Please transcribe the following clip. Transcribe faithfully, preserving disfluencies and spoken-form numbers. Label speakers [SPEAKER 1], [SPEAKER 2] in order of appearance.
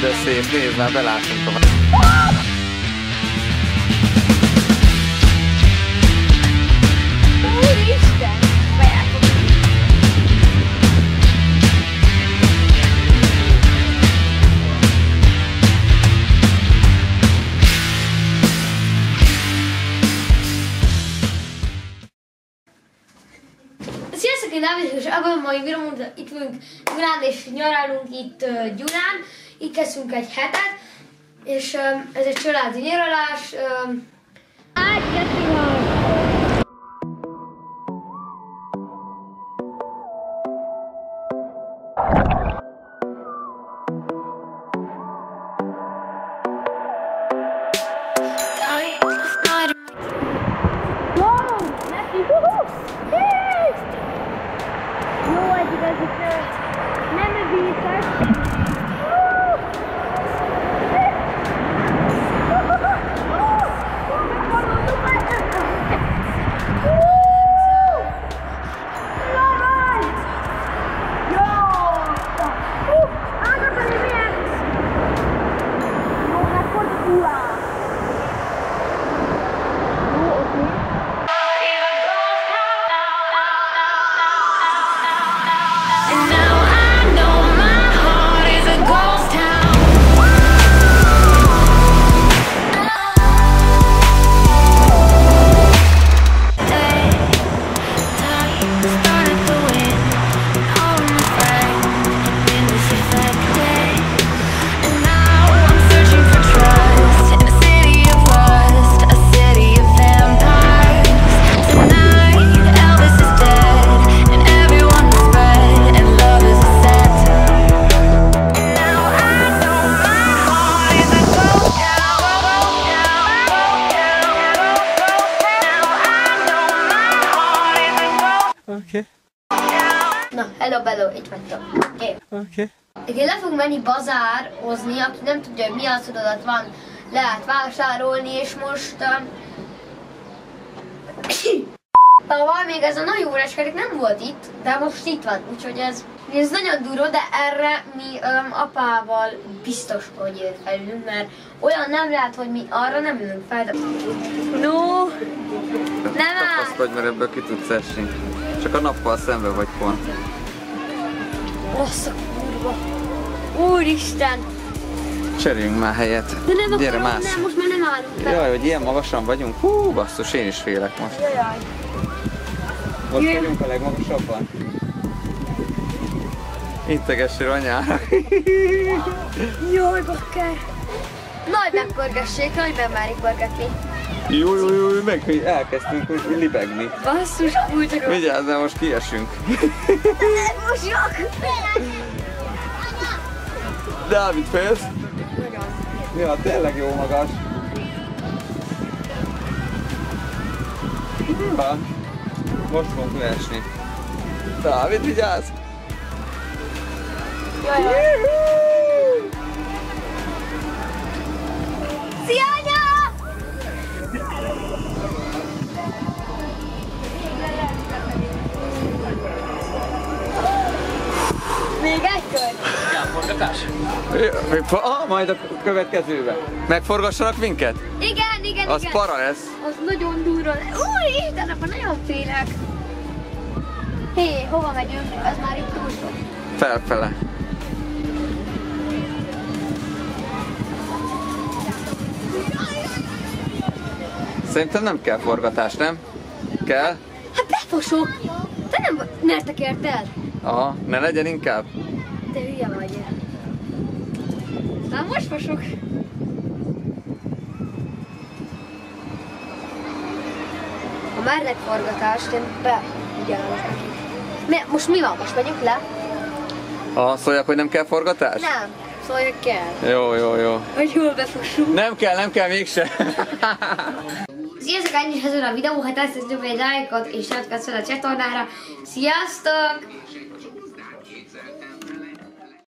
[SPEAKER 1] De szép, nézd már, belátunk a...
[SPEAKER 2] Úristen! Sziasztok, én Dávid, és ebben a mai videóban itt vagyunk Gyulán, és nyarálunk itt uh, Gyulán. Itt kezdünk egy hetet, és um, ez egy családi nyaralás. Um,
[SPEAKER 1] Oké.
[SPEAKER 2] Na, hello, bello, itt vagytok. Oké.
[SPEAKER 1] Okay. Oké.
[SPEAKER 2] Okay. Le fogunk menni bazározni, aki nem tudja, hogy mi az, hogy oda van, lehet vásárolni, és most... Um... Tavaly még ez a nagy óráskárик nem volt itt, de most itt van, úgyhogy ez, ez nagyon durva, de erre mi um, apával biztos, hogy felülünk, mert olyan nem lehet, hogy mi arra nem ülünk fel, de... No! Nem áll!
[SPEAKER 1] Tapaszkodj, mert ebből ki tudsz esni. Csak a nappal szembe vagy pont.
[SPEAKER 2] Rossz a kurva! Úristen!
[SPEAKER 1] Cseréljünk már helyet.
[SPEAKER 2] De nem
[SPEAKER 1] Gyere,
[SPEAKER 2] akarom,
[SPEAKER 1] mász.
[SPEAKER 2] nem, most már nem állunk fel.
[SPEAKER 1] Jaj, hogy ilyen magasan vagyunk. Hú, basszus, én is félek most.
[SPEAKER 2] Jaj.
[SPEAKER 1] Most
[SPEAKER 2] Jaj.
[SPEAKER 1] vagyunk a legmagasabban. Integessél anyára.
[SPEAKER 2] Jaj, bakker! Nagy megpörgessék, nagy bemárik pörgetni.
[SPEAKER 1] Jó, jó, jó, meg hogy elkezdtünk most libegni.
[SPEAKER 2] Basszus, kulcsok!
[SPEAKER 1] Vigyázz, de most kiesünk.
[SPEAKER 2] Most jok!
[SPEAKER 1] Dávid, félsz? Ja, tényleg jó magas. Ha, most fogunk leesni. Dávid, vigyázz!
[SPEAKER 2] Jaj, jaj! Szia, anya! Még egy kör?
[SPEAKER 3] Forgatás?
[SPEAKER 1] Ah, majd a következőben. Megforgassanak minket?
[SPEAKER 2] Igen, igen,
[SPEAKER 1] Az
[SPEAKER 2] igen.
[SPEAKER 1] para lesz.
[SPEAKER 2] Az nagyon durva. Úristen, apa, nagyon félek. Hé, hova megyünk? Ez már itt túl sok.
[SPEAKER 1] Felfele. Szerintem nem kell forgatás, nem? Kell?
[SPEAKER 2] Hát befosok. Te nem mertek érted?
[SPEAKER 1] Aha, ne legyen inkább.
[SPEAKER 2] Te hülye vagy. Na most fosok. A márnek forgatást én beügyelek neki. Most mi van? Most megyünk le?
[SPEAKER 1] Aha, szóljak, hogy nem kell forgatás?
[SPEAKER 2] Nem. Szóval kell.
[SPEAKER 1] Jó, jó, jó.
[SPEAKER 2] Hogy jól befossunk.
[SPEAKER 1] Nem kell, nem kell mégse.
[SPEAKER 2] Sziasztok, ennyi is ez a videó, ha tetszett, egy lájkot és iratkozz fel a csatornára. Sziasztok!